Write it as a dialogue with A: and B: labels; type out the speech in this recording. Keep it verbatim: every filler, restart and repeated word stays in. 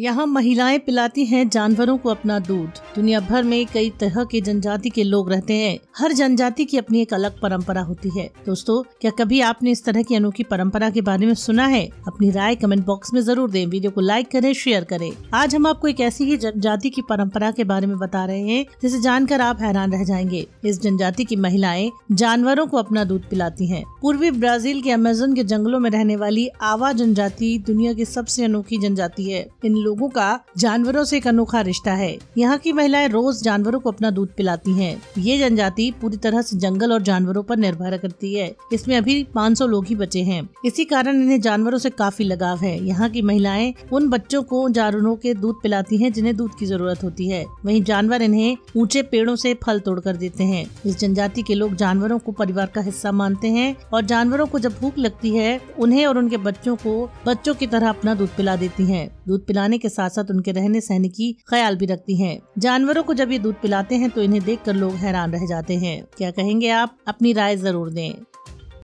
A: यहाँ महिलाएं पिलाती हैं जानवरों को अपना दूध। दुनिया भर में कई तरह के जनजाति के लोग रहते हैं। हर जनजाति की अपनी एक अलग परंपरा होती है। दोस्तों, क्या कभी आपने इस तरह की अनोखी परंपरा के बारे में सुना है? अपनी राय कमेंट बॉक्स में जरूर दें। वीडियो को लाइक करें, शेयर करें। आज हम आपको एक ऐसी ही जनजाति की परंपरा के बारे में बता रहे हैं जिसे जानकर आप हैरान रह जाएंगे। इस जनजाति की महिलाएं जानवरों को अपना दूध पिलाती हैं। पूर्वी ब्राजील के अमेज़न के जंगलों में रहने वाली आवा जनजाति दुनिया की सबसे अनोखी जनजाति है। इन लोगों का जानवरों से एक अनोखा रिश्ता है। यहाँ की महिलाएं रोज जानवरों को अपना दूध पिलाती हैं। ये जनजाति पूरी तरह से जंगल और जानवरों पर निर्भर करती है। इसमें अभी पाँच सौ लोग ही बचे हैं। इसी कारण इन्हें जानवरों से काफी लगाव है। यहाँ की महिलाएं उन बच्चों को जानवरों के दूध पिलाती हैं जिन्हें दूध की जरूरत होती है। वहीं जानवर इन्हें ऊंचे पेड़ों से फल तोड़ कर देते हैं। इस जनजाति के लोग जानवरों को परिवार का हिस्सा मानते हैं और जानवरों को जब भूख लगती है उन्हें और उनके बच्चों को बच्चों की तरह अपना दूध पिला देती हैं। दूध पिलाने के साथ साथ उनके रहने सहने की ख्याल भी रखती हैं। जानवरों को जब ये दूध पिलाते हैं तो इन्हें देखकर लोग हैरान रह जाते हैं। क्या कहेंगे आप? अपनी राय जरूर दें।